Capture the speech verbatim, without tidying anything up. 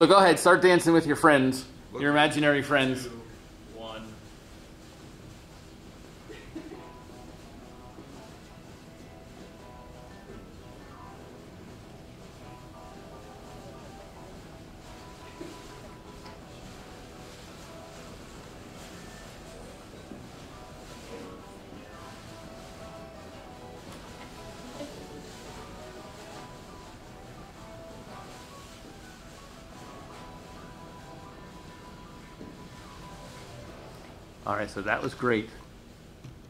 So go ahead, start dancing with your friends, your imaginary friends. Two, one. All right, so that was great.